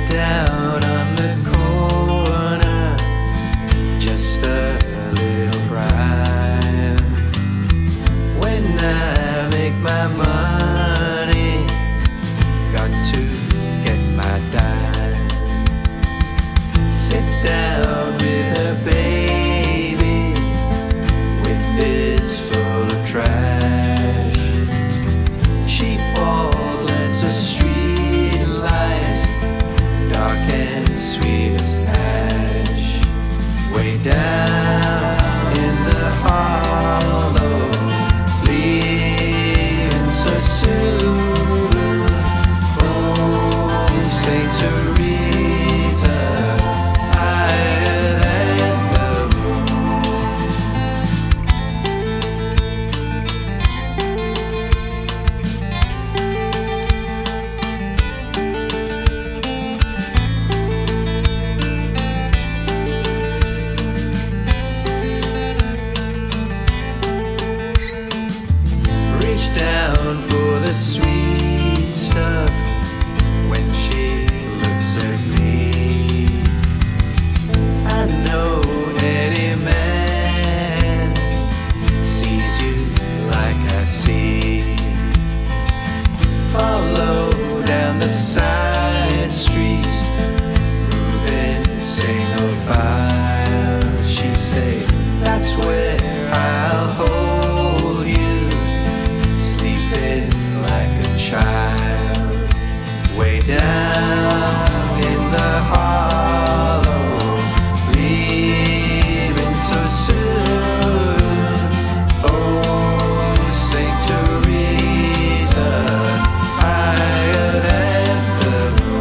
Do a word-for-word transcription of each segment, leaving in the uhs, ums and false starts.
down on the corner, just a little crime. When I make my money, got to get my dime. Sit down with a baby, whip is full of trash. Cheap outlets, a street light, dark and sweet as ash. Way down in the hollow, leaving so soon. Oh, St Teresa, higher than the down for the sweet stuff when she looks at me. I know any man sees you like I see. Follow down the side streets, moving single file. She say, that's where I'll hold you, like a child. Way down in the hollow, leaving so soon. Oh, St Teresa, higher than the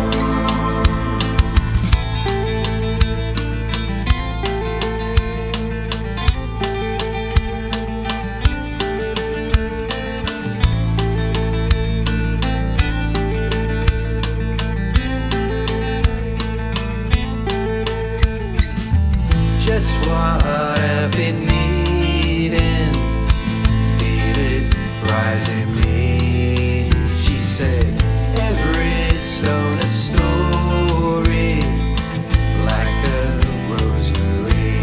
just what I've been needing, feel it rise in me. She said, every stone a story, like a rosary.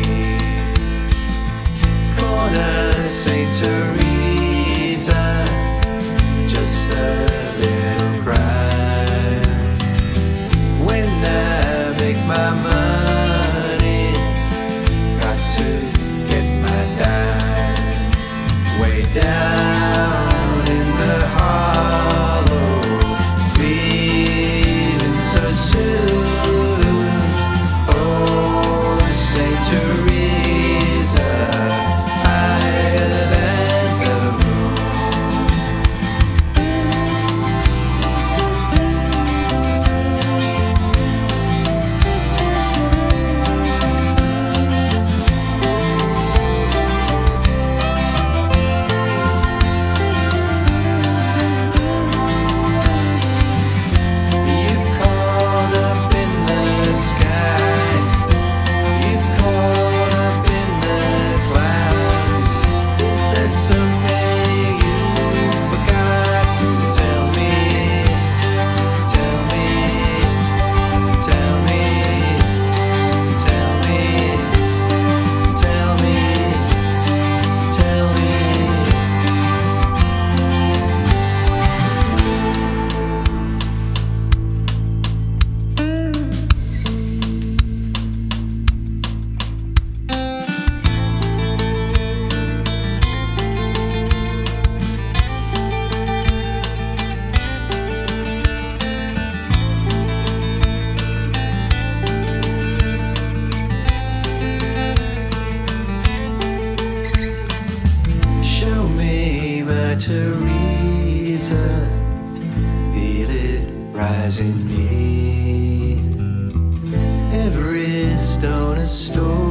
Corner St Teresa, just a little cry. When I make my money, down in the hollow, leaving so soon. Oh, St Teresa, higher than the Teresa, feel it rise in me. Every stone a story.